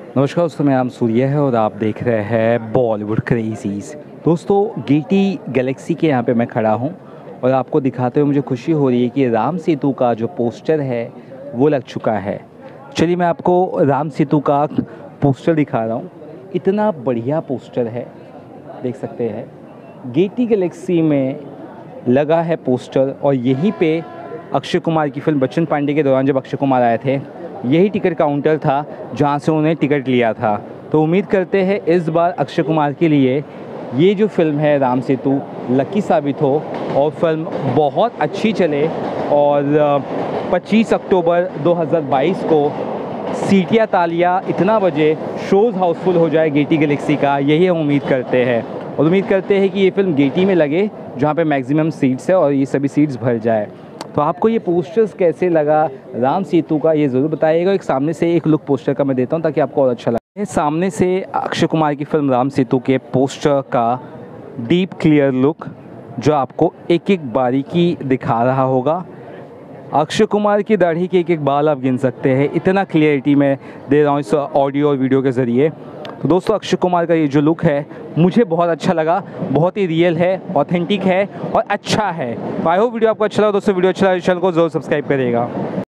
नमस्कार दोस्तों, मेरा नाम सूर्य है और आप देख रहे हैं बॉलीवुड क्रेज़ीज़। दोस्तों, गेटी गैलेक्सी के यहाँ पे मैं खड़ा हूँ और आपको दिखाते हुए मुझे खुशी हो रही है कि राम सेतु का जो पोस्टर है वो लग चुका है। चलिए मैं आपको राम सेतु का पोस्टर दिखा रहा हूँ। इतना बढ़िया पोस्टर है, देख सकते हैं। गेटी गैलेक्सी में लगा है पोस्टर और यहीं पे अक्षय कुमार की फिल्म बच्चन पांडे के दौरान जब अक्षय कुमार आए थे, यही टिकट काउंटर था जहां से उन्हें टिकट लिया था। तो उम्मीद करते हैं इस बार अक्षय कुमार के लिए ये जो फिल्म है राम सेतु लकी साबित हो और फिल्म बहुत अच्छी चले और 25 अक्टूबर 2022 को सीटियाँ तालियाँ इतना बजे, शोज़ हाउसफुल हो जाए गेटी गैलेक्सी का, यही हम उम्मीद करते हैं। और उम्मीद करते हैं कि ये फिल्म गेटी में लगे जहाँ पे मैक्सिमम सीट्स है और ये सभी सीट्स भर जाए। तो आपको ये पोस्टर्स कैसे लगा राम सेतु का, ये ज़रूर बताइएगा। एक सामने से एक लुक पोस्टर का मैं देता हूँ ताकि आपको और अच्छा लगे। सामने से अक्षय कुमार की फिल्म राम सेतु के पोस्टर का डीप क्लियर लुक जो आपको एक एक बारीकी दिखा रहा होगा। अक्षय कुमार की दाढ़ी के एक एक बाल आप गिन सकते हैं, इतना क्लियरिटी मैं दे रहा हूँ इस ऑडियो और वीडियो के ज़रिए। तो दोस्तों, अक्षय कुमार का ये जो लुक है मुझे बहुत अच्छा लगा, बहुत ही रियल है, ऑथेंटिक है और अच्छा है। आई होप वीडियो आपको अच्छा लगा। दोस्तों, वीडियो अच्छा लगा चैनल को ज़रूर सब्सक्राइब करिएगा।